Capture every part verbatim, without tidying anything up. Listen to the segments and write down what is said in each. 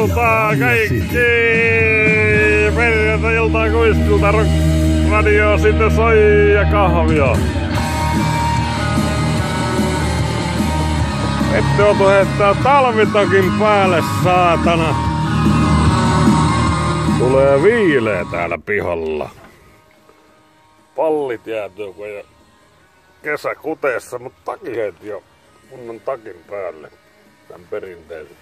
iltaa kaikki! Perjantai-iltaa kuistilta radio sitten soi ja kahvia. Ette joutu heittää talvitokin päälle, saatana. Tulee viileä täällä pihalla. Pallit jäätyy kun jo kesäkuteessa, mutta taki heiti jo kunnon takin päälle. Tän perinteisen.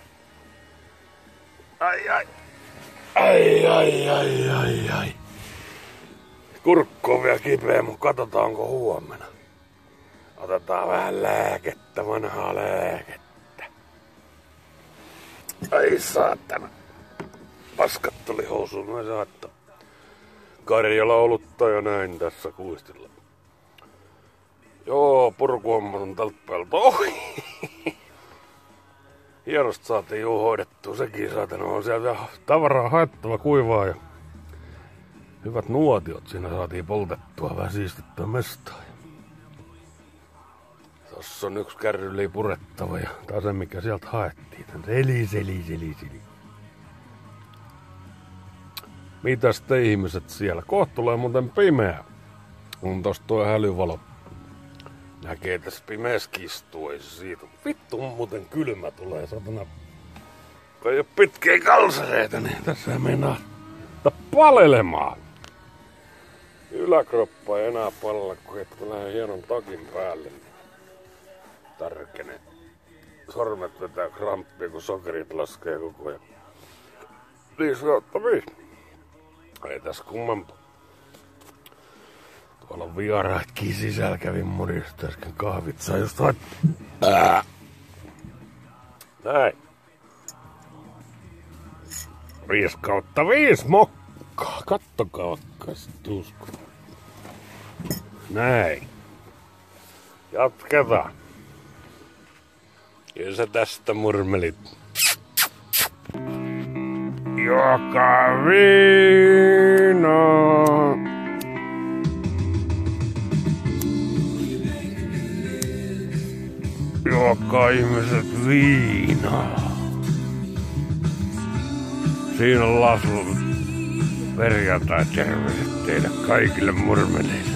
Ai ai. Ai ai ai ai ai. Kurkku on vielä kipeä, mutta katsotaan onko huomenna. Otetaan vähän lääkettä, vanhaa lääkettä. Ai saatana. Paskat tuli housuun, noin saattaa. Karjala olutta jo näin tässä kuistilla. Joo, purkuhommat on tältä päältä ohi. Hienosti saatiin juu hoidettua, sekin saatana on sieltä tavaraa haettava kuivaa ja hyvät nuotiot siinä saatiin poltettua, vähän siistittyä mestaa. Tossa on yksi kärryli purettava ja taas se mikä sieltä haettiin. Seli, seli, seli, seli. Mitäs te ihmiset siellä? Kohta tulee muuten pimeä. On tossa tuo hälyvalo. Näkee tässä pimeässä kistuu, ei se siitä. Vittu muuten kylmä tulee, satana. Kun ei oo pitkiä kalsareita, niin tässä mennään palelemaan. Yläkroppa ei enää palella, kun hetki lähden hienon takin päälle. Tarkenee. Sormet vetää kramppia, kun sokerit laskee koko ajan. Viisi kautta viisi. Ei tässä kummempaa. Tuolla on vieraatkin sisällä, kävin murista äsken kahvit saa just haet... Ää. Näin. Viisi kautta viisi mokkaa. Kattokaa vaikka sit usko. Näin. Jatketaan. Kyllä sä tästä murmelit. Joka viina. Joka ihmiset viinaa. Siinä on Laslo perjantai terveiset teille kaikille murmeleille.